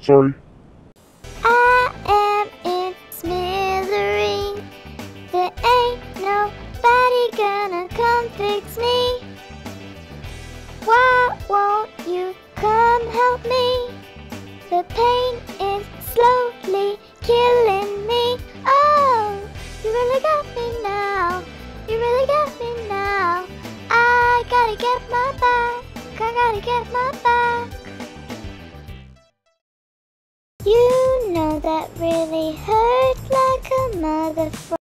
Sorry. I am in smithereens. There ain't nobody gonna come fix me. Why won't you come help me? The pain is slowly killing me. Oh, you really got me now. You really got me now. I gotta get my back. I gotta get my back. You know that really hurt like a motherfucker.